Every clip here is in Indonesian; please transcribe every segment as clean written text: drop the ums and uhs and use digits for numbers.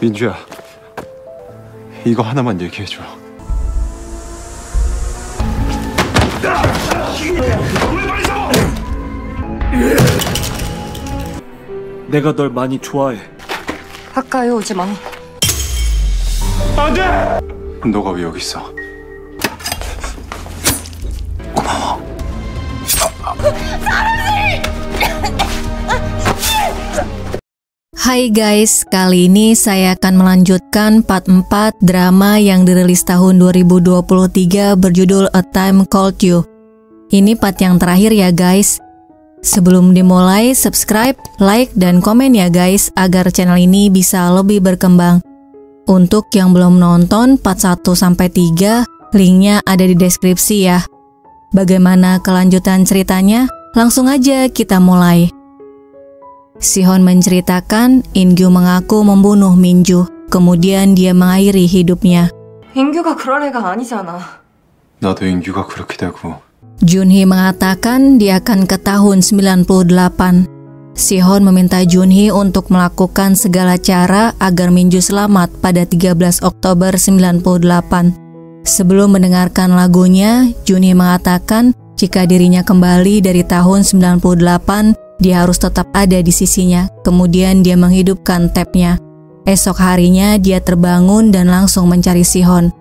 민주야, 이거 하나만 얘기해줘. 내가 널 많이 좋아해. 가까이 오지 마. 안 돼! 너가 왜 여기 있어? 고마워. Hai guys, kali ini saya akan melanjutkan part 4 drama yang dirilis tahun 2023 berjudul A Time Called You. Ini part yang terakhir ya guys. Sebelum dimulai, subscribe, like, dan komen ya guys agar channel ini bisa lebih berkembang. Untuk yang belum nonton part 1-3, linknya ada di deskripsi ya. Bagaimana kelanjutan ceritanya? Langsung aja kita mulai. Sihon menceritakan In-gyu mengaku membunuh Min-ju, kemudian dia mengakhiri hidupnya. 인규가 그럴 애가 아니잖아. 나도 인규가 그렇게 되고. Junhee mengatakan dia akan ke tahun 98. Sihon meminta Junhee untuk melakukan segala cara agar Min-ju selamat pada 13 Oktober 98. Sebelum mendengarkan lagunya, Junhee mengatakan jika dirinya kembali dari tahun 98, dia harus tetap ada di sisinya. Kemudian dia menghidupkan tapnya. Esok harinya dia terbangun dan langsung mencari Sihon.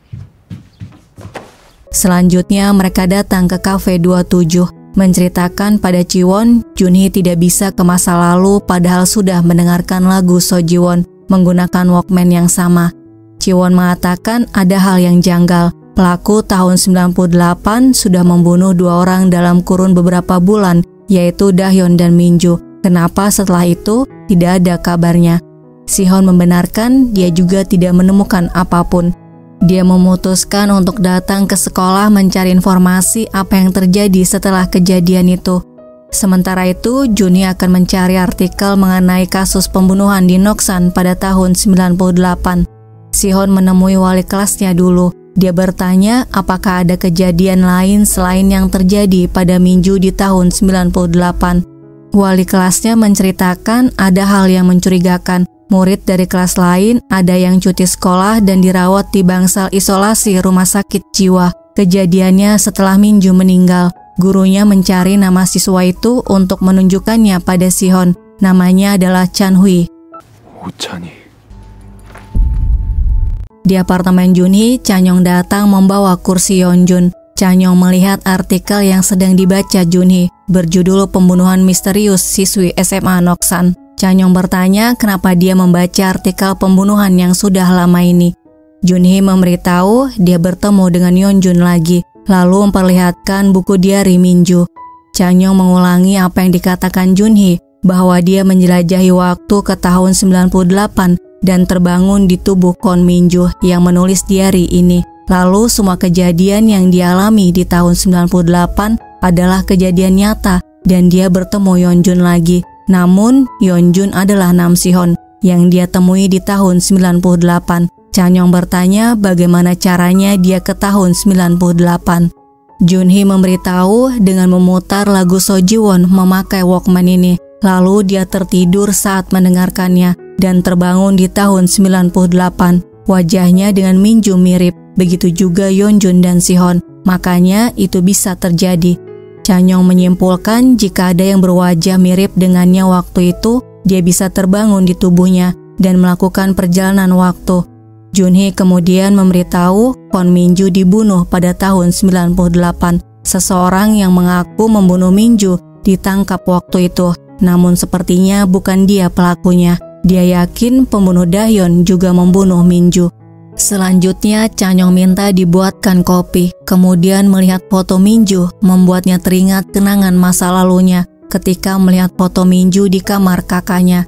Selanjutnya mereka datang ke Cafe 27, menceritakan pada Jiwon, Junhee tidak bisa ke masa lalu padahal sudah mendengarkan lagu Sojiwon menggunakan Walkman yang sama. Jiwon mengatakan ada hal yang janggal. Pelaku tahun 98 sudah membunuh 2 orang dalam kurun beberapa bulan, yaitu Dahyun dan Min-ju. Kenapa setelah itu tidak ada kabarnya? Sihon membenarkan dia juga tidak menemukan apapun. Dia memutuskan untuk datang ke sekolah mencari informasi apa yang terjadi setelah kejadian itu. Sementara itu, Junhee akan mencari artikel mengenai kasus pembunuhan di Noksan pada tahun 98. Sihon menemui wali kelasnya dulu. Dia bertanya apakah ada kejadian lain selain yang terjadi pada Min-ju di tahun 98. Wali kelasnya menceritakan ada hal yang mencurigakan. Murid dari kelas lain ada yang cuti sekolah dan dirawat di bangsal isolasi rumah sakit jiwa. Kejadiannya setelah Min-ju meninggal. Gurunya mencari nama siswa itu untuk menunjukkannya pada Sihon. Namanya adalah Chan-hui. 오찬이. Di apartemen Junhee, Chanyong datang membawa kursi Yeonjun. Chanyong melihat artikel yang sedang dibaca Junhee, berjudul Pembunuhan Misterius Siswi SMA Noksan. Chanyong bertanya kenapa dia membaca artikel pembunuhan yang sudah lama ini. Junhee memberitahu dia bertemu dengan Yeonjun lagi, lalu memperlihatkan buku diari Min-ju. Chanyong mengulangi apa yang dikatakan Junhee, bahwa dia menjelajahi waktu ke tahun 98 dan terbangun di tubuh Kwon Min-ju yang menulis diari ini. Lalu semua kejadian yang dialami di tahun 98 adalah kejadian nyata dan dia bertemu Yeonjun lagi. Namun, Yeonjun adalah Nam Sihon yang dia temui di tahun 98. Chanyong bertanya bagaimana caranya dia ke tahun 98. Junhee memberitahu dengan memutar lagu Sojiwon memakai Walkman ini. Lalu dia tertidur saat mendengarkannya dan terbangun di tahun 98. Wajahnya dengan Min-ju mirip, begitu juga Yeonjun dan Sihon. Makanya itu bisa terjadi. Chanyong menyimpulkan jika ada yang berwajah mirip dengannya waktu itu, dia bisa terbangun di tubuhnya dan melakukan perjalanan waktu. Junhee kemudian memberitahu Kwon Min-ju dibunuh pada tahun 98. Seseorang yang mengaku membunuh Min-ju ditangkap waktu itu, namun sepertinya bukan dia pelakunya. Dia yakin pembunuh Dahyun juga membunuh Min-ju. Selanjutnya, Chanyong minta dibuatkan kopi. Kemudian melihat foto Min-ju membuatnya teringat kenangan masa lalunya ketika melihat foto Min-ju di kamar kakaknya.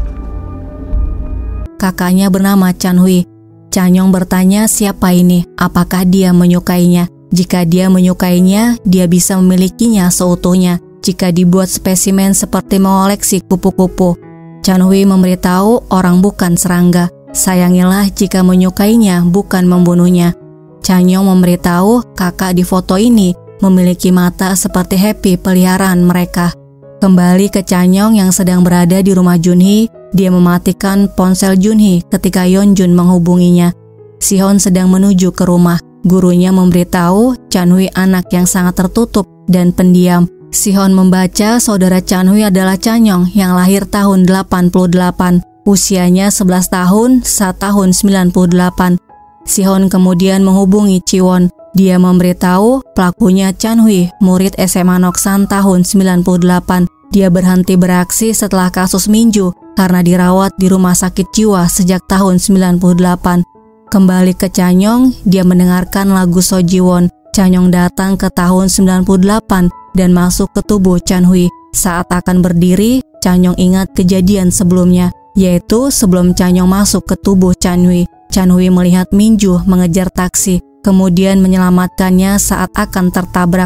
Kakaknya bernama Chan-hui. Chanyong bertanya siapa ini, apakah dia menyukainya. Jika dia menyukainya, dia bisa memilikinya seutuhnya. Jika dibuat spesimen seperti mengoleksi kupu-kupu. Chan-hui memberitahu orang bukan serangga. Sayangilah jika menyukainya, bukan membunuhnya. Chanyong memberitahu kakak di foto ini memiliki mata seperti Happy peliharaan mereka. Kembali ke Chanyong yang sedang berada di rumah Junhee, dia mematikan ponsel Junhee ketika Yeonjun menghubunginya. Sihon sedang menuju ke rumah. Gurunya memberitahu Chanhui anak yang sangat tertutup dan pendiam. Sihon membaca saudara Chanhui adalah Chanyong yang lahir tahun 88. Usianya 11 tahun saat tahun 98. Sihon kemudian menghubungi Chiwon. Dia memberitahu pelakunya Chanhui, murid SMA Noksan tahun 98. Dia berhenti beraksi setelah kasus Minju karena dirawat di rumah sakit jiwa sejak tahun 98. Kembali ke Chanyong, dia mendengarkan lagu Sojiwon. Chanyong datang ke tahun 98 dan masuk ke tubuh Chanhui. Saat akan berdiri, Chanyong ingat kejadian sebelumnya, yaitu sebelum Chanyong masuk ke tubuh Chanhui. Chanhui melihat Minju mengejar taksi, kemudian menyelamatkannya saat akan tertabrak.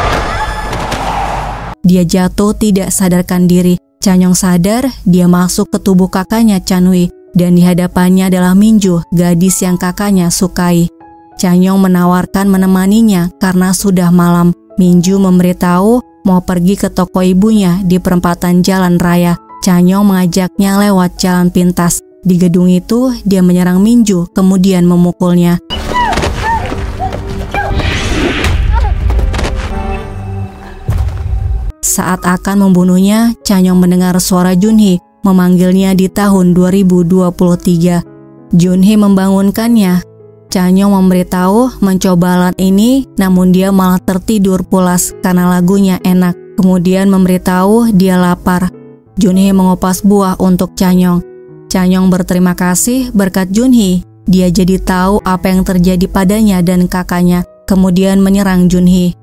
Dia jatuh tidak sadarkan diri. Chanyong sadar, dia masuk ke tubuh kakaknya Chanhui. Dan di hadapannya adalah Minju, gadis yang kakaknya sukai. Chanyong menawarkan menemaninya karena sudah malam. Minju memberitahu mau pergi ke toko ibunya di perempatan jalan raya. Chanyong mengajaknya lewat jalan pintas. Di gedung itu, dia menyerang Minju, kemudian memukulnya. Saat akan membunuhnya, Chanyong mendengar suara Junhee memanggilnya di tahun 2023. Junhee membangunkannya. Chanyong memberitahu mencoba alat ini, namun dia malah tertidur pulas karena lagunya enak. Kemudian memberitahu dia lapar. Junhee mengupas buah untuk Chanyong. Chanyong berterima kasih berkat Junhee. Dia jadi tahu apa yang terjadi padanya dan kakaknya, kemudian menyerang Junhee.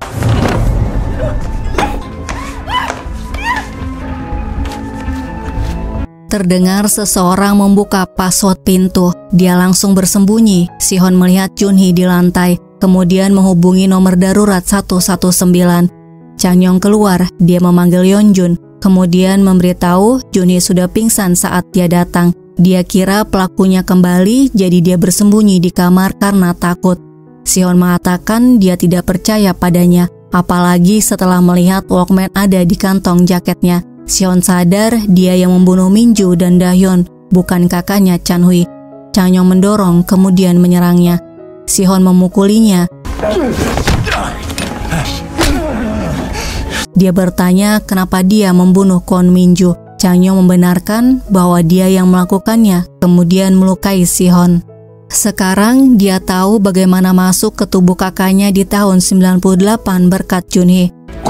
Terdengar seseorang membuka password pintu. Dia langsung bersembunyi. Sihon melihat Junhee di lantai, kemudian menghubungi nomor darurat 119. Chanyong keluar, dia memanggil Yeonjun, kemudian memberitahu Junhee sudah pingsan saat dia datang. Dia kira pelakunya kembali, jadi dia bersembunyi di kamar karena takut. Sihon mengatakan dia tidak percaya padanya, apalagi setelah melihat Walkman ada di kantong jaketnya. Sihon sadar dia yang membunuh Minju dan Dahyun, bukan kakaknya Chanhui. Chanyong mendorong kemudian menyerangnya. Sihon memukulinya. Dia bertanya kenapa dia membunuh Kwon Minju. Chanyong membenarkan bahwa dia yang melakukannya, kemudian melukai Sihon. Sekarang dia tahu bagaimana masuk ke tubuh kakaknya di tahun 98 berkat Junhee.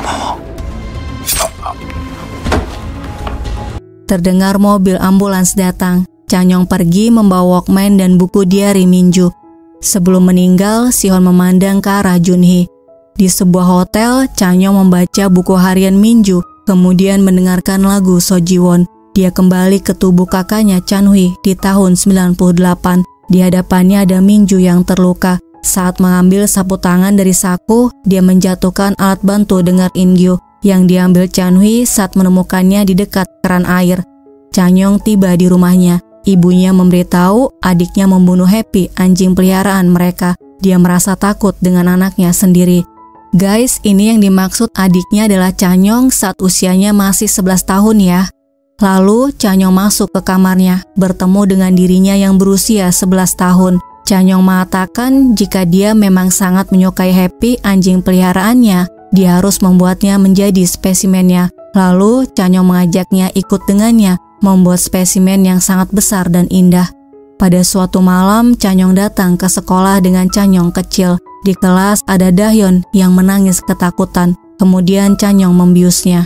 Terdengar mobil ambulans datang. Chanyong pergi membawa Walkman dan buku diari Minju. Sebelum meninggal, Sihon memandang ke arah Junhee. Di sebuah hotel, Chanyong membaca buku harian Minju, kemudian mendengarkan lagu Sojiwon. Dia kembali ke tubuh kakaknya Chanhui di tahun 98. Di hadapannya ada Minju yang terluka. Saat mengambil sapu tangan dari saku, dia menjatuhkan alat bantu dengar Ingyu yang diambil Chanhui saat menemukannya di dekat keran air. Chanyong tiba di rumahnya. Ibunya memberitahu adiknya membunuh Happy, anjing peliharaan mereka. Dia merasa takut dengan anaknya sendiri. Guys, ini yang dimaksud adiknya adalah Chanyong saat usianya masih 11 tahun ya. Lalu Chanyong masuk ke kamarnya, bertemu dengan dirinya yang berusia 11 tahun. Chanyong mengatakan jika dia memang sangat menyukai Happy, anjing peliharaannya, dia harus membuatnya menjadi spesimennya. Lalu Chanyong mengajaknya ikut dengannya, membuat spesimen yang sangat besar dan indah. Pada suatu malam, Chanyong datang ke sekolah dengan Chanyong kecil. Di kelas ada Dahyun yang menangis ketakutan. Kemudian Chanyong membiusnya.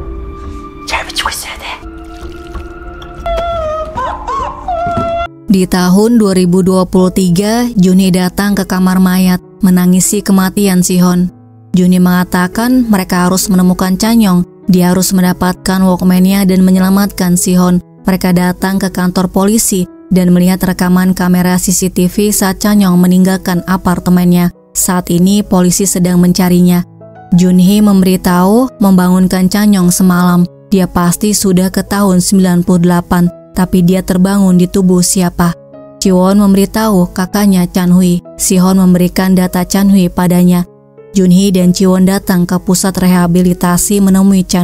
Di tahun 2023, Junhee datang ke kamar mayat, menangisi kematian Sihon. Junhee mengatakan mereka harus menemukan Chanyong. Dia harus mendapatkan Walkman-nya dan menyelamatkan Sihon. Mereka datang ke kantor polisi dan melihat rekaman kamera CCTV saat Chanyong meninggalkan apartemennya. Saat ini polisi sedang mencarinya. Junhee memberitahu membangunkan Chanyong semalam. Dia pasti sudah ke tahun 98, tapi dia terbangun di tubuh siapa? Chiwon memberitahu kakaknya Chanhui. Sihon memberikan data Chanhui padanya. Junhee dan Chiwon datang ke pusat rehabilitasi menemui Chanhui.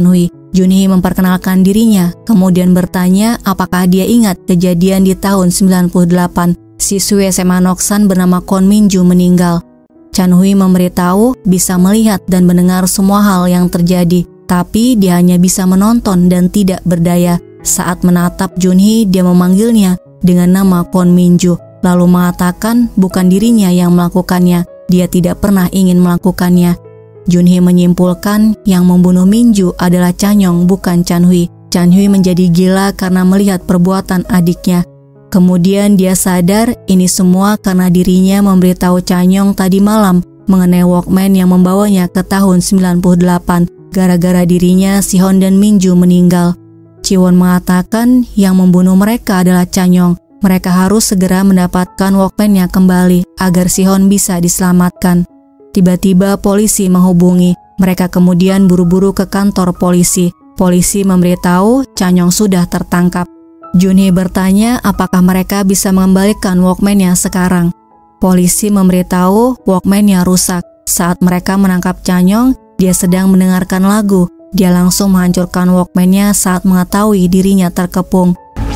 Junhee memperkenalkan dirinya, kemudian bertanya apakah dia ingat kejadian di tahun 98, siswi SMA Noksan bernama Kwon Minju meninggal. Chan-hui memberitahu bisa melihat dan mendengar semua hal yang terjadi, tapi dia hanya bisa menonton dan tidak berdaya. Saat menatap Junhee, dia memanggilnya dengan nama Kwon Minju, lalu mengatakan bukan dirinya yang melakukannya, dia tidak pernah ingin melakukannya. Junhee menyimpulkan yang membunuh Minju adalah Chanyong, bukan Chan-hui. Chan-hui menjadi gila karena melihat perbuatan adiknya. Kemudian dia sadar ini semua karena dirinya memberitahu Chanyong tadi malam mengenai Walkman yang membawanya ke tahun 98. Gara-gara dirinya, Sihon dan Minju meninggal. Jiwon mengatakan yang membunuh mereka adalah Chanyong. Mereka harus segera mendapatkan Walkman-nya kembali agar Sihon bisa diselamatkan. Tiba-tiba polisi menghubungi. Mereka kemudian buru-buru ke kantor polisi. Polisi memberitahu Chanyong sudah tertangkap. Junhee bertanya apakah mereka bisa mengembalikan Walkman-nya sekarang. Polisi memberitahu Walkman-nya rusak. Saat mereka menangkap Chanyong, dia sedang mendengarkan lagu. Dia langsung menghancurkan Walkman-nya saat mengetahui dirinya terkepung.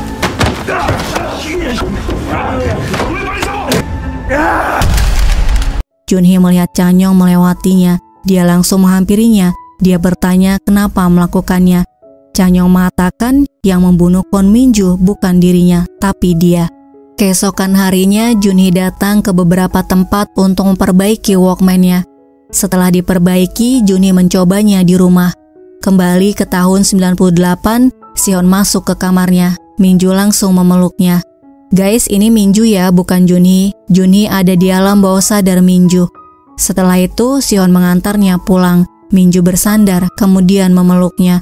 Junhee melihat Chanyong melewatinya. Dia langsung menghampirinya. Dia bertanya kenapa melakukannya. Chanyong mengatakan yang membunuh Kwon Minju bukan dirinya, tapi dia. Keesokan harinya, Junhee datang ke beberapa tempat untuk memperbaiki Walkman-nya. Setelah diperbaiki, Junhee mencobanya di rumah. Kembali ke tahun 98, Sihon masuk ke kamarnya. Minju langsung memeluknya. Guys, ini Minju ya, bukan Junhee. Junhee ada di alam bawah sadar Minju. Setelah itu, Sihon mengantarnya pulang. Minju bersandar, kemudian memeluknya.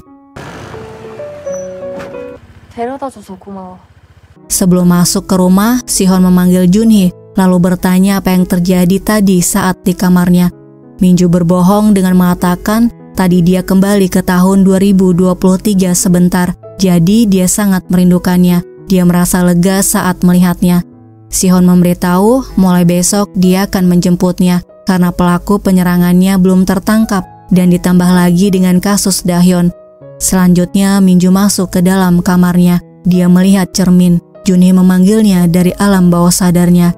데려다줘서 고마워. Sebelum masuk ke rumah, Sihon memanggil Junhee, lalu bertanya apa yang terjadi tadi saat di kamarnya. Minju berbohong dengan mengatakan tadi dia kembali ke tahun 2023 sebentar, jadi dia sangat merindukannya. Dia merasa lega saat melihatnya. Sihon memberitahu mulai besok dia akan menjemputnya karena pelaku penyerangannya belum tertangkap dan ditambah lagi dengan kasus Dahyun. Selanjutnya, Minju masuk ke dalam kamarnya. Dia melihat cermin. Junhee memanggilnya dari alam bawah sadarnya.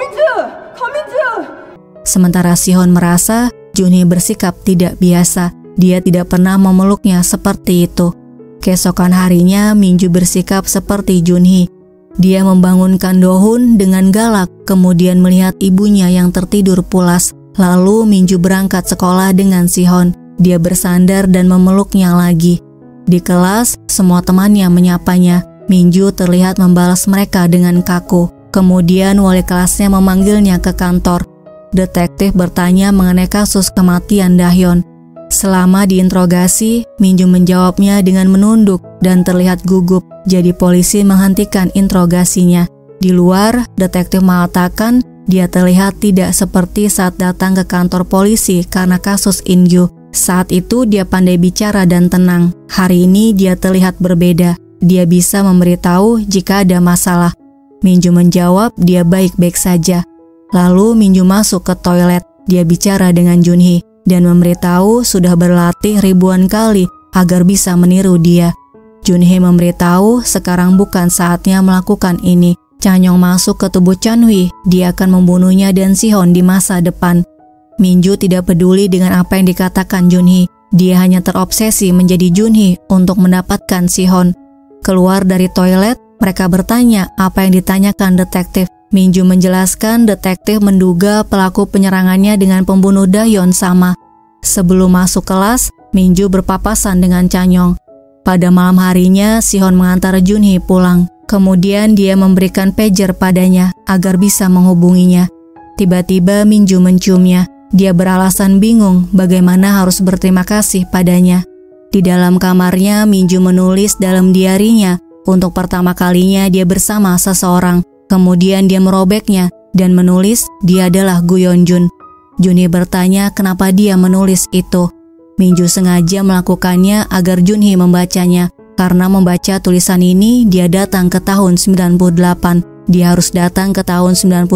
Sementara Sihon merasa Junhee bersikap tidak biasa. Dia tidak pernah memeluknya seperti itu. Keesokan harinya, Minju bersikap seperti Junhee. Dia membangunkan Dohun dengan galak, kemudian melihat ibunya yang tertidur pulas. Lalu Minju berangkat sekolah dengan Sihon. Dia bersandar dan memeluknya lagi. Di kelas, semua temannya menyapanya. Minju terlihat membalas mereka dengan kaku. Kemudian wali kelasnya memanggilnya ke kantor. Detektif bertanya mengenai kasus kematian Dahyun. Selama diinterogasi, Minju menjawabnya dengan menunduk dan terlihat gugup. Jadi polisi menghentikan interogasinya. Di luar, detektif mengatakan dia terlihat tidak seperti saat datang ke kantor polisi karena kasus In-gyu. Saat itu dia pandai bicara dan tenang. Hari ini dia terlihat berbeda. Dia bisa memberitahu jika ada masalah. Minju menjawab dia baik-baik saja. Lalu Minju masuk ke toilet. Dia bicara dengan Junhee dan memberitahu sudah berlatih ribuan kali agar bisa meniru dia. Junhee memberitahu sekarang bukan saatnya melakukan ini. Chanyong masuk ke tubuh Chan-hui. Dia akan membunuhnya dan Sihon di masa depan. Minju tidak peduli dengan apa yang dikatakan Junhee. Dia hanya terobsesi menjadi Junhee untuk mendapatkan Sihon. Keluar dari toilet, mereka bertanya apa yang ditanyakan detektif. Minju menjelaskan detektif menduga pelaku penyerangannya dengan pembunuh Dahyun sama. Sebelum masuk kelas, Minju berpapasan dengan Chanyong. Pada malam harinya, Sihon mengantar Junhee pulang. Kemudian dia memberikan pager padanya agar bisa menghubunginya. Tiba-tiba Minju menciumnya. Dia beralasan bingung bagaimana harus berterima kasih padanya. Di dalam kamarnya, Minju menulis dalam diarinya. Untuk pertama kalinya dia bersama seseorang. Kemudian dia merobeknya dan menulis dia adalah Gu Yeonjun. Junhee bertanya kenapa dia menulis itu. Minju sengaja melakukannya agar Junhee membacanya. Karena membaca tulisan ini, dia datang ke tahun 98. Dia harus datang ke tahun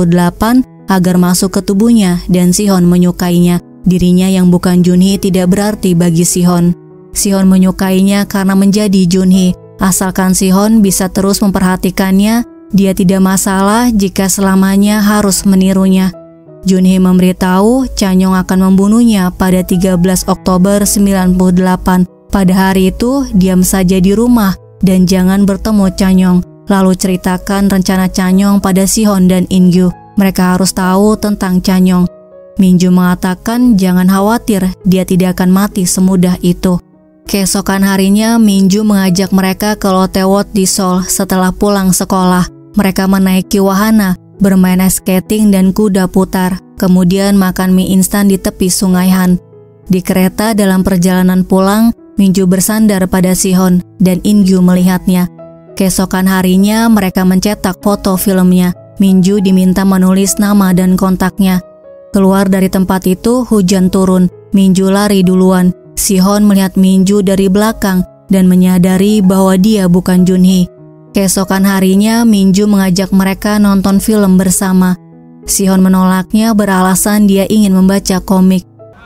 98 agar masuk ke tubuhnya dan Sihon menyukainya. Dirinya yang bukan Junhee tidak berarti bagi Sihon. Sihon menyukainya karena menjadi Junhee. Asalkan Sihon bisa terus memperhatikannya, dia tidak masalah jika selamanya harus menirunya. Junhee memberitahu Chanyeong akan membunuhnya pada 13 Oktober 98. Pada hari itu, diam saja di rumah dan jangan bertemu Chanyeong. Lalu ceritakan rencana Chanyeong pada Sihon dan In-gyu. Mereka harus tahu tentang Chanyeong. Min-ju mengatakan jangan khawatir, dia tidak akan mati semudah itu. Keesokan harinya, Min-ju mengajak mereka ke Lotte World di Seoul setelah pulang sekolah. Mereka menaiki wahana, bermain ice skating dan kuda putar, kemudian makan mie instan di tepi sungai Han. Di kereta dalam perjalanan pulang, Min-ju bersandar pada Sihon dan In-gyu melihatnya. Keesokan harinya mereka mencetak foto filmnya. Min-ju diminta menulis nama dan kontaknya. Keluar dari tempat itu, hujan turun. Min-ju lari duluan. Sihon melihat Min-ju dari belakang dan menyadari bahwa dia bukan Junhee. Keesokan harinya, Min-ju mengajak mereka nonton film bersama. Sihon menolaknya beralasan dia ingin membaca komik.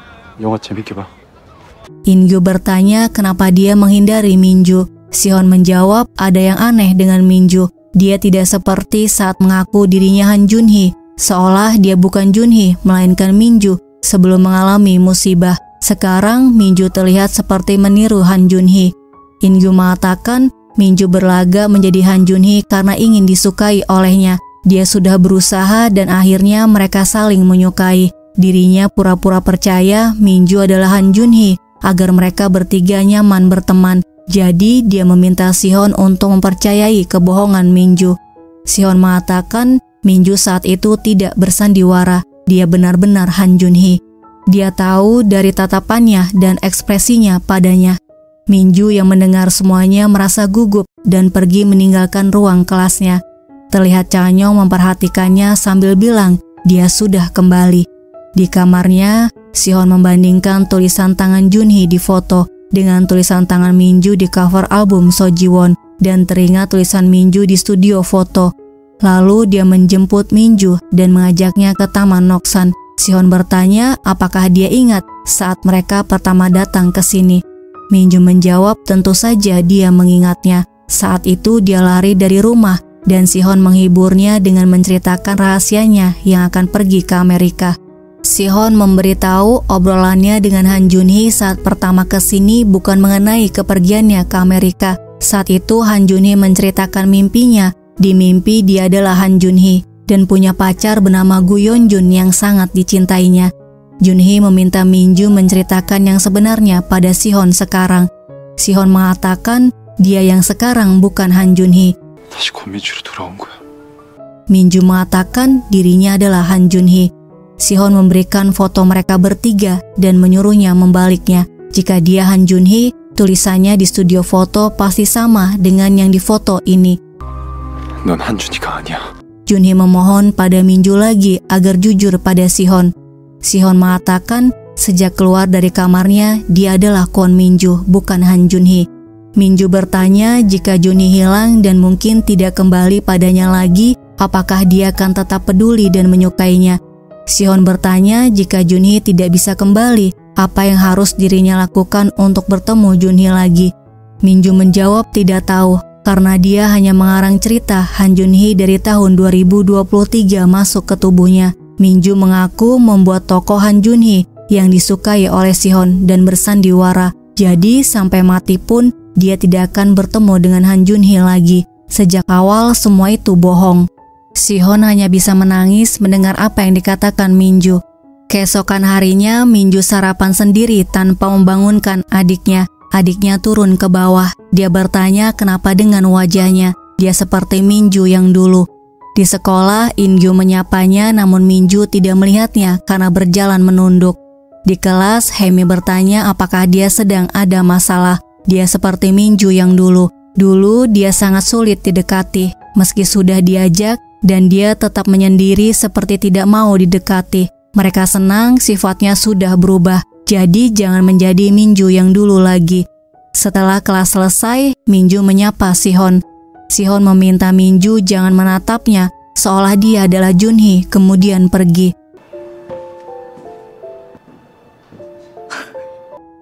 영화 재밌게 봐. In-gyu bertanya kenapa dia menghindari Min-ju. Sihon menjawab ada yang aneh dengan Min-ju. Dia tidak seperti saat mengaku dirinya Han Junhee, seolah dia bukan Junhee melainkan Min-ju sebelum mengalami musibah. Sekarang Min-ju terlihat seperti meniru Han Junhee. In-gyu mengatakan Min-ju berlaga menjadi Han Junhee karena ingin disukai olehnya. Dia sudah berusaha dan akhirnya mereka saling menyukai. Dirinya pura-pura percaya Min-ju adalah Han Junhee agar mereka bertiga nyaman berteman. Jadi dia meminta Sihon untuk mempercayai kebohongan Min-ju. Sihon mengatakan Min-ju saat itu tidak bersandiwara. Dia benar-benar Han Junhee. Dia tahu dari tatapannya dan ekspresinya padanya. Min-ju yang mendengar semuanya merasa gugup dan pergi meninggalkan ruang kelasnya. Terlihat Chanyeong memperhatikannya sambil bilang dia sudah kembali. Di kamarnya, Sihon membandingkan tulisan tangan Junhee di foto dengan tulisan tangan Min-ju di cover album So Ji-won dan teringat tulisan Min-ju di studio foto. Lalu dia menjemput Min-ju dan mengajaknya ke Taman Noksan. Sihon bertanya apakah dia ingat saat mereka pertama datang ke sini. Min-ju menjawab tentu saja dia mengingatnya. Saat itu dia lari dari rumah dan Sihon menghiburnya dengan menceritakan rahasianya yang akan pergi ke Amerika. Sihon memberitahu obrolannya dengan Han Junhee saat pertama ke sini bukan mengenai kepergiannya ke Amerika. Saat itu Han Junhee menceritakan mimpinya. Di mimpi dia adalah Han Junhee dan punya pacar bernama Gu Yeonjun yang sangat dicintainya. Junhee meminta Min-ju menceritakan yang sebenarnya pada Sihon sekarang. Sihon mengatakan dia yang sekarang bukan Han Junhee. 다시 권민주로 돌아온 거야. Min-ju mengatakan dirinya adalah Han Junhee. Sihon memberikan foto mereka bertiga dan menyuruhnya membaliknya. Jika dia Han Junhee, tulisannya di studio foto pasti sama dengan yang di foto ini. 넌 한준이가 아니야. Junhee memohon pada Min-ju lagi agar jujur pada Sihon. Sihon mengatakan sejak keluar dari kamarnya dia adalah Kwon Min-ju, bukan Han Junhee. Min-ju bertanya jika Junhee hilang dan mungkin tidak kembali padanya lagi, apakah dia akan tetap peduli dan menyukainya. Sihon bertanya jika Junhee tidak bisa kembali, apa yang harus dirinya lakukan untuk bertemu Junhee lagi. Min-ju menjawab tidak tahu, karena dia hanya mengarang cerita Han Junhee dari tahun 2023 masuk ke tubuhnya. Min-ju mengaku membuat tokoh Han Junhee yang disukai oleh Sihon dan bersandiwara. Jadi sampai mati pun dia tidak akan bertemu dengan Han Junhee lagi. Sejak awal semua itu bohong. Sihon hanya bisa menangis mendengar apa yang dikatakan Min-ju. Keesokan harinya Min-ju sarapan sendiri tanpa membangunkan adiknya. Adiknya turun ke bawah. Dia bertanya kenapa dengan wajahnya. Dia seperti Min-ju yang dulu. Di sekolah, In-gyu menyapanya namun Min-ju tidak melihatnya karena berjalan menunduk. Di kelas, Hemi bertanya apakah dia sedang ada masalah. Dia seperti Min-ju yang dulu. Dulu dia sangat sulit didekati. Meski sudah diajak, dan dia tetap menyendiri seperti tidak mau didekati. Mereka senang sifatnya sudah berubah. Jadi jangan menjadi Min-ju yang dulu lagi. Setelah kelas selesai, Min-ju menyapa Sihon. Sihon meminta Min-ju jangan menatapnya, seolah dia adalah Junhee, kemudian pergi.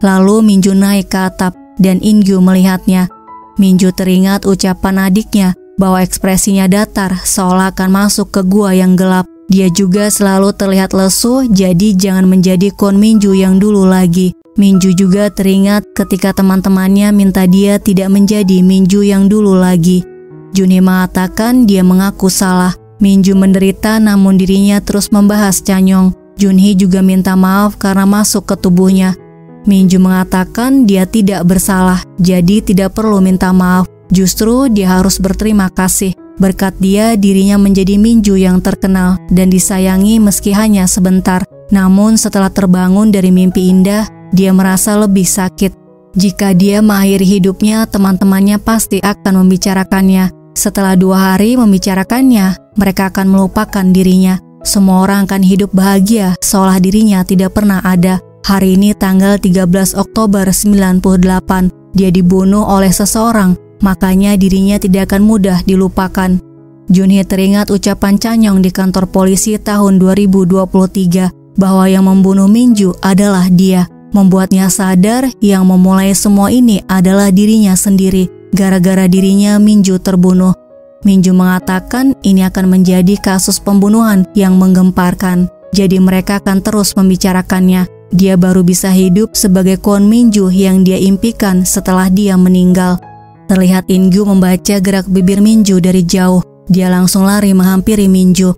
Lalu Minju naik ke atap dan In-gyu melihatnya. Minju teringat ucapan adiknya bahwa ekspresinya datar seolah akan masuk ke gua yang gelap. Dia juga selalu terlihat lesu, jadi jangan menjadi Kwon Minju yang dulu lagi. Minju juga teringat ketika teman-temannya minta dia tidak menjadi Minju yang dulu lagi. Junhee mengatakan dia mengaku salah. Minju menderita namun dirinya terus membahas Chanyeong. Junhee juga minta maaf karena masuk ke tubuhnya. Minju mengatakan dia tidak bersalah, jadi tidak perlu minta maaf. Justru dia harus berterima kasih. Berkat dia, dirinya menjadi Minju yang terkenal dan disayangi meski hanya sebentar. Namun setelah terbangun dari mimpi indah, dia merasa lebih sakit. Jika dia mengakhiri hidupnya, teman-temannya pasti akan membicarakannya. Setelah 2 hari membicarakannya, mereka akan melupakan dirinya. Semua orang akan hidup bahagia seolah dirinya tidak pernah ada. Hari ini tanggal 13 Oktober 98, dia dibunuh oleh seseorang. Makanya dirinya tidak akan mudah dilupakan. Junhee teringat ucapan Chanyeong di kantor polisi tahun 2023 bahwa yang membunuh Minju adalah dia. Membuatnya sadar yang memulai semua ini adalah dirinya sendiri. Gara-gara dirinya Minju terbunuh. Minju mengatakan ini akan menjadi kasus pembunuhan yang menggemparkan. Jadi mereka akan terus membicarakannya. Dia baru bisa hidup sebagai Kwon Minju yang dia impikan setelah dia meninggal. Terlihat In-gyu membaca gerak bibir Minju dari jauh. Dia langsung lari menghampiri Minju.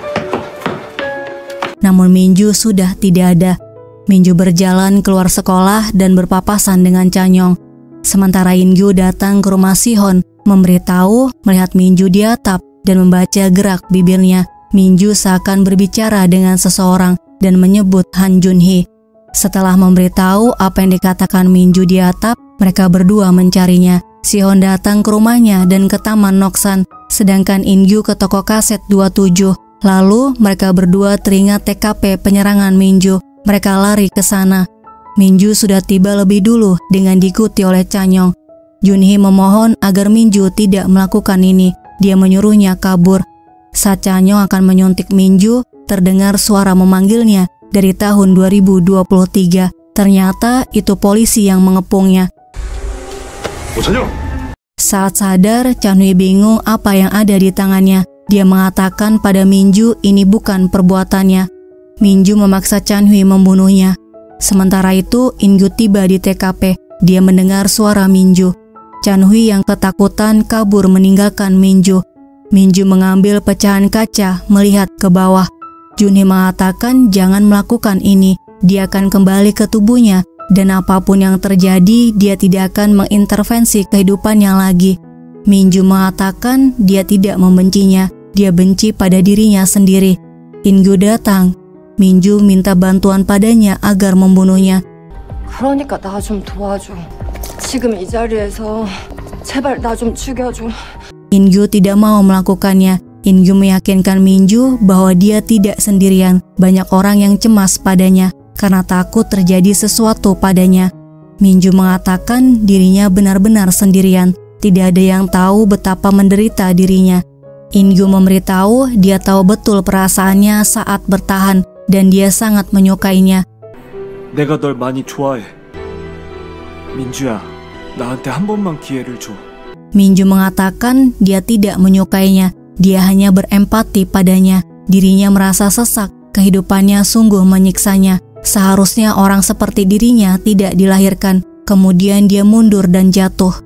Namun Minju sudah tidak ada. Minju berjalan keluar sekolah dan berpapasan dengan Chanyeong. Sementara In-gyu datang ke rumah Sihon, memberitahu melihat Minju di atap dan membaca gerak bibirnya. Minju seakan berbicara dengan seseorang dan menyebut Han Junhee. Setelah memberitahu apa yang dikatakan Minju di atap, mereka berdua mencarinya. Sihon datang ke rumahnya dan ke Taman Noksan, sedangkan In-gyu ke toko kaset 27. Lalu mereka berdua teringat TKP penyerangan Minju. Mereka lari ke sana. Minju sudah tiba lebih dulu dengan diikuti oleh Chanyeong. Junhee memohon agar Minju tidak melakukan ini. Dia menyuruhnya kabur. Saat Chanyeong akan menyuntik Minju, terdengar suara memanggilnya dari tahun 2023. Ternyata itu polisi yang mengepungnya. Saat sadar, Chanyeong bingung apa yang ada di tangannya. Dia mengatakan pada Minju ini bukan perbuatannya. Minju memaksa Chanyeong membunuhnya. Sementara itu, In-gyu tiba di TKP. Dia mendengar suara Minju. Chanyeong yang ketakutan kabur meninggalkan Minju. Minju mengambil pecahan kaca, melihat ke bawah. Junhee mengatakan jangan melakukan ini. Dia akan kembali ke tubuhnya. Dan apapun yang terjadi, dia tidak akan mengintervensi kehidupannya lagi. Minju mengatakan dia tidak membencinya, dia benci pada dirinya sendiri. In-gyu datang. Minju minta bantuan padanya agar membunuhnya. 그러니까 나 좀 도와줘. 지금 이 자리에서 제발 나 좀 죽여줘. In-gyu tidak mau melakukannya. In-gyu meyakinkan Minju bahwa dia tidak sendirian. Banyak orang yang cemas padanya karena takut terjadi sesuatu padanya. Minju mengatakan dirinya benar-benar sendirian. Tidak ada yang tahu betapa menderita dirinya. In-gyu memberitahu dia tahu betul perasaannya saat bertahan dan dia sangat menyukainya. 내가 널 많이 좋아해. 민주야, 나한테 한 번만 기회를 줘. Minju mengatakan dia tidak menyukainya. Dia hanya berempati padanya. Dirinya merasa sesak. Kehidupannya sungguh menyiksanya. Seharusnya orang seperti dirinya tidak dilahirkan. Kemudian dia mundur dan jatuh.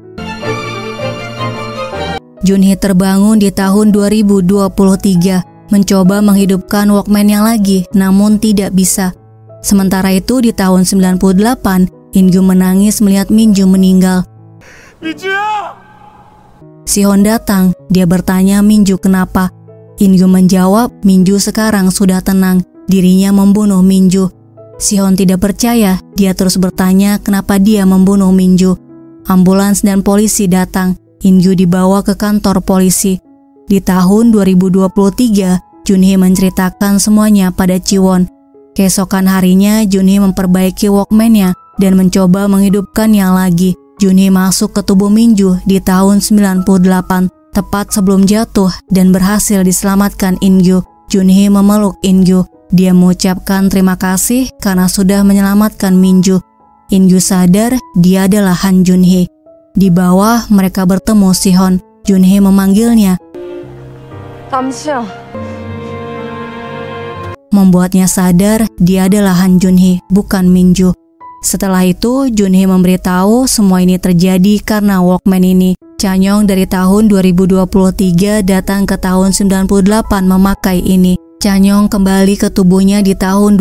Junhee terbangun di tahun 2023, mencoba menghidupkan Walkman-nya lagi, namun tidak bisa. Sementara itu di tahun 98, In-gyu menangis melihat Minju meninggal. 민주야! Sihon datang, dia bertanya Minju kenapa. In-gyu menjawab Minju sekarang sudah tenang, dirinya membunuh Minju. Sihon tidak percaya, dia terus bertanya kenapa dia membunuh Minju. Ambulans dan polisi datang. In-gyu dibawa ke kantor polisi. Di tahun 2023, Junhee menceritakan semuanya pada Jiwon. Keesokan harinya, Junhee memperbaiki Walkman-nya dan mencoba menghidupkannya lagi. Junhee masuk ke tubuh Minju di tahun 98, tepat sebelum jatuh dan berhasil diselamatkan In-gyu. Junhee memeluk In-gyu. Dia mengucapkan terima kasih karena sudah menyelamatkan Minju. In-gyu sadar dia adalah Han Junhee. Di bawah mereka bertemu Sihon. Junhee memanggilnya, 남수야. membuatnya sadar dia adalah Han Junhee, bukan Minju. Setelah itu, Junhee memberitahu semua ini terjadi karena Walkman ini. Chanyeong dari tahun 2023 datang ke tahun 98 memakai ini. Chanyeong kembali ke tubuhnya di tahun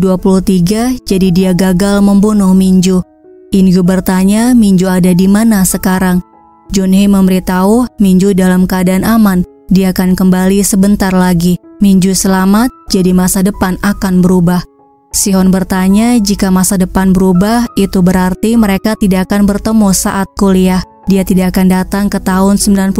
2023, jadi dia gagal membunuh Minju. In-gyu bertanya Minju ada di mana sekarang. Junhee memberitahu Minju dalam keadaan aman, dia akan kembali sebentar lagi. Minju selamat, jadi masa depan akan berubah. Sihon bertanya jika masa depan berubah, itu berarti mereka tidak akan bertemu saat kuliah. Dia tidak akan datang ke tahun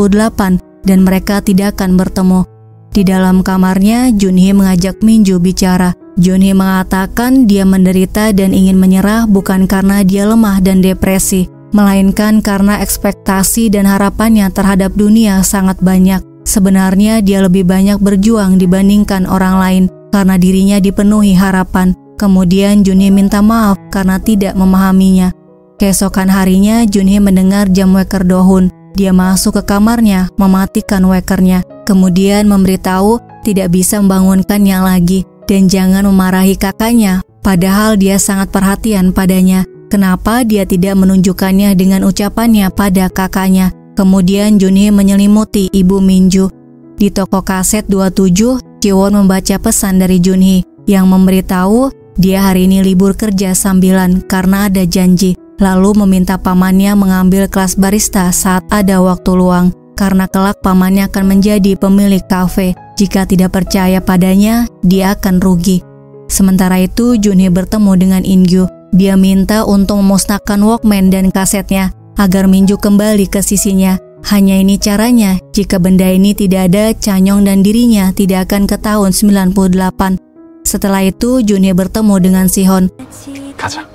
98 dan mereka tidak akan bertemu. Di dalam kamarnya, Junhee mengajak Minju bicara. Junhee mengatakan dia menderita dan ingin menyerah bukan karena dia lemah dan depresi, melainkan karena ekspektasi dan harapannya terhadap dunia sangat banyak. Sebenarnya dia lebih banyak berjuang dibandingkan orang lain karena dirinya dipenuhi harapan. Kemudian Junhee minta maaf karena tidak memahaminya. Keesokan harinya Junhee mendengar jam weker Dohun. Dia masuk ke kamarnya, mematikan wekernya. Kemudian memberitahu tidak bisa membangunkannya lagi dan jangan memarahi kakaknya. Padahal dia sangat perhatian padanya. Kenapa dia tidak menunjukkannya dengan ucapannya pada kakaknya? Kemudian Junhee menyelimuti ibu Minju. Di toko kaset 27, Jiwon membaca pesan dari Junhee yang memberitahu dia hari ini libur kerja sambilan karena ada janji. Lalu meminta pamannya mengambil kelas barista saat ada waktu luang karena kelak pamannya akan menjadi pemilik kafe. Jika tidak percaya padanya, dia akan rugi. Sementara itu Junhee bertemu dengan In-gyu. Dia minta untuk memusnahkan Walkman dan kasetnya agar Minju kembali ke sisinya. Hanya ini caranya, jika benda ini tidak ada, Chanyeong dan dirinya tidak akan ke tahun 98. Setelah itu Junhee bertemu dengan Sihon. 가자.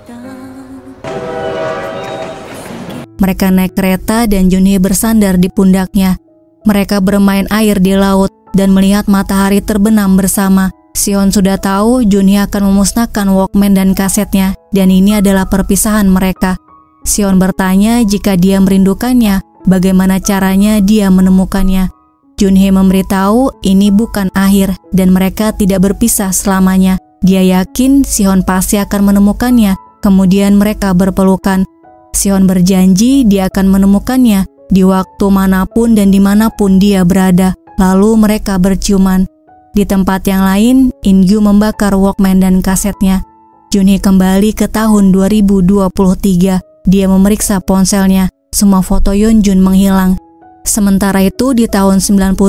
Mereka naik kereta dan Junhee bersandar di pundaknya. Mereka bermain air di laut dan melihat matahari terbenam bersama. Sihon sudah tahu Junhee akan memusnahkan Walkman dan kasetnya dan ini adalah perpisahan mereka. Sihon bertanya jika dia merindukannya, bagaimana caranya dia menemukannya. Junhee memberitahu ini bukan akhir dan mereka tidak berpisah selamanya. Dia yakin Sihon pasti akan menemukannya, kemudian mereka berpelukan. Sihon berjanji dia akan menemukannya di waktu manapun dan dimanapun dia berada. Lalu mereka berciuman. Di tempat yang lain, In-gyu membakar Walkman dan kasetnya. Junhee kembali ke tahun 2023. Dia memeriksa ponselnya. Semua foto Yeonjun menghilang. Sementara itu di tahun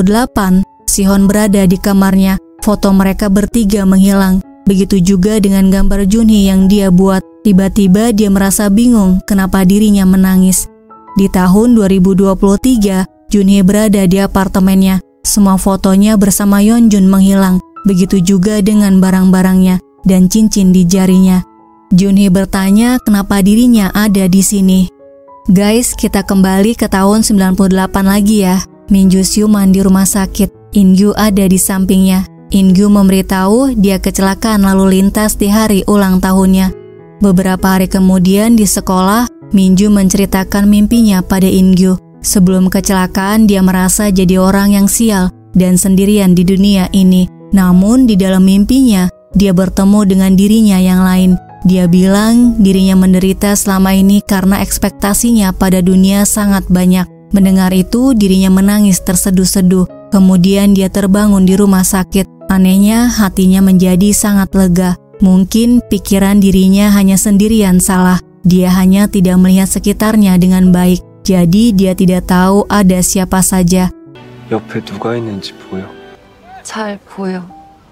98, Sihon berada di kamarnya. Foto mereka bertiga menghilang. Begitu juga dengan gambar Junhee yang dia buat. Tiba-tiba dia merasa bingung kenapa dirinya menangis. Di tahun 2023, Junhee berada di apartemennya. Semua fotonya bersama Yeonjun menghilang. Begitu juga dengan barang-barangnya dan cincin di jarinya. Junhee bertanya kenapa dirinya ada di sini. Guys, kita kembali ke tahun 98 lagi ya. Minju siuman di rumah sakit. In-gyu ada di sampingnya. In-gyu memberitahu dia kecelakaan lalu lintas di hari ulang tahunnya. Beberapa hari kemudian di sekolah, Minju menceritakan mimpinya pada In-gyu. Sebelum kecelakaan dia merasa jadi orang yang sial dan sendirian di dunia ini. Namun di dalam mimpinya, dia bertemu dengan dirinya yang lain. Dia bilang dirinya menderita selama ini karena ekspektasinya pada dunia sangat banyak. Mendengar itu, dirinya menangis terseduh-seduh. Kemudian dia terbangun di rumah sakit. Anehnya, hatinya menjadi sangat lega. Mungkin pikiran dirinya hanya sendirian salah. Dia hanya tidak melihat sekitarnya dengan baik. Jadi dia tidak tahu ada siapa saja. 옆에 누가 있는지 보여? 잘 보여.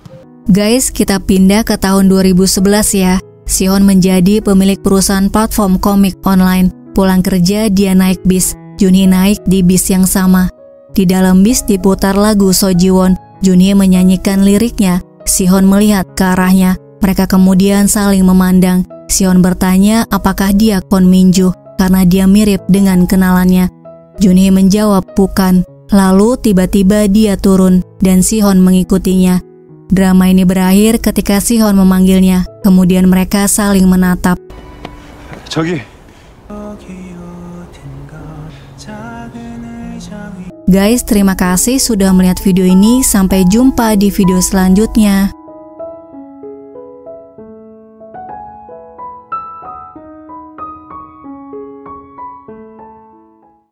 Guys, kita pindah ke tahun 2011 ya. Sihon menjadi pemilik perusahaan platform komik online. Pulang kerja dia naik bis. Junhee naik di bis yang sama. Di dalam bis diputar lagu Sojiwon. Junhee menyanyikan liriknya. Sihon melihat ke arahnya. Mereka kemudian saling memandang. Sihon bertanya apakah dia Kwon Minju karena dia mirip dengan kenalannya. Junhee menjawab bukan. Lalu tiba-tiba dia turun dan Sihon mengikutinya. Drama ini berakhir ketika Sihon memanggilnya. Kemudian mereka saling menatap. 저기. Guys, terima kasih sudah melihat video ini. Sampai jumpa di video selanjutnya.